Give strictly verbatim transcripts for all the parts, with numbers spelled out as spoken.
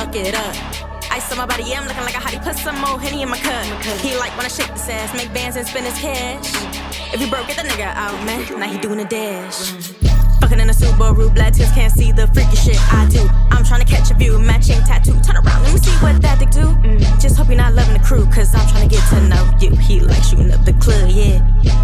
fuck it up. Ice on my body, yeah, I'm looking like a hottie. Put some more Henny in my cup. He like when I shake this ass, make bands and spend his cash. If you broke, get the nigga out, man. Now he doing a dash. Fucking in a Subaru, blood tears can't see the freaky shit I do. I'm trying to catch a view, matching tattoo. Turn around, let me see what that dick do. Mm. Just hope you're not loving the crew, cause I'm trying to get to know you. He like shooting up the club, yeah.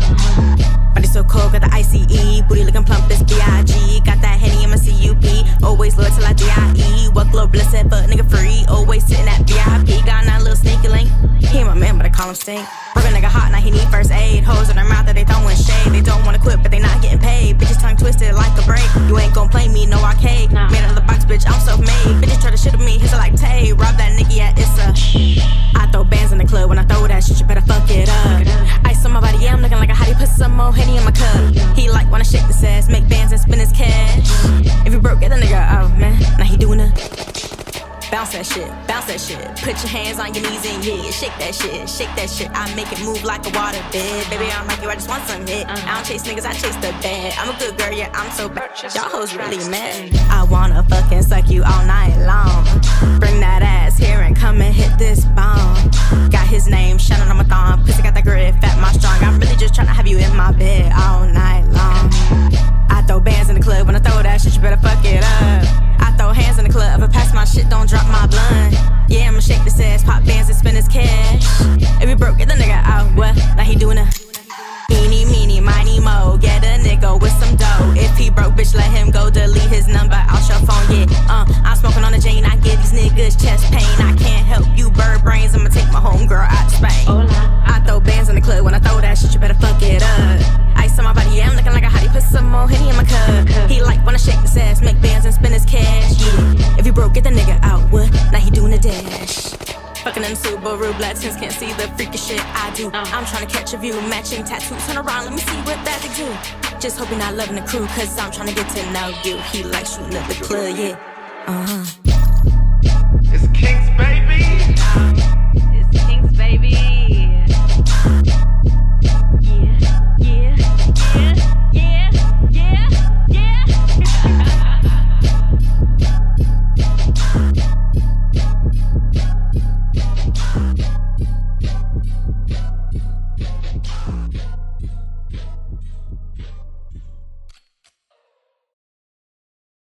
Body so cold, got the I C E. Booty looking plump, this B I G. Got that Henny in my C U P. Always loyal till I D I E. What glow blessed, but nigga free. Always sitting at V I P. Got a little sneaky link. He ain't my man, but I call him stink. Broke a nigga hot, now he need first aid. Hoes in their mouth that they throwing shade. They don't wanna quit, but they not getting paid. Bitches tongue twisted like a break. You ain't gon' play me, no arcade. Nah. Made out of the box, bitch, I'm self-made. Bitches try to shit at me, hits it like Tay. Rob that nigga, yeah, it's a. I throw bands in the club. When I throw that shit, you better fuck it up. Ice on my body, yeah, I'm looking like a hottie. Put some more Henny in my cup. He like when I shake this ass, make bands and spend his cash. If you broke, get the nigga out, man. Now he doing a. Bounce that shit, bounce that shit. Put your hands on your knees and yeah, shake that shit, shake that shit. I make it move like a water bed. Baby, I'm like you, I just want some hit. I don't chase niggas, I chase the bad. I'm a good girl, yeah, I'm so bad. Y'all hoes really mad. I wanna fucking suck you all night long. Bring that ass here and come and hit this bomb. Got his name shining on my thumb. Pussy got that grit, fat, my strong. I'm really just trying to have you in my bed all night long. I throw bands in the club. When I throw that shit, you better fuck it up. I throw hands in the club. If I pass my shit, don't drop my blunt. Yeah, I'ma shake this ass, pop bands and spend his cash. If you broke, get the nigga out. What? Now he doing a eeny, meeny, miny, mo. Get a nigga with some dough. If he broke, bitch, let him go. Delete his number out your phone, yeah. Uh, I'm smoking on a Jane. I give these niggas chest pain. I can't help you, bird brains. I'ma take my homegirl out to Spain. I throw bands in the club. When I throw that shit, you better fuck it up. Ice on my body, yeah, I'm looking like a hottie. Put some more Henny in my cup. He like when I shake this ass, make bands and spend his cash, yeah. If you broke, get the nigga out, what? Now he doing a dash. Fucking in the Subaru, blood tints can't see the freaky shit I do. I'm trying to catch a view, matching tattoos. Turn around, let me see what that they do. Just hope you're not loving the crew, cause I'm trying to get to know you. He like shooting up the club, yeah. Uh-huh.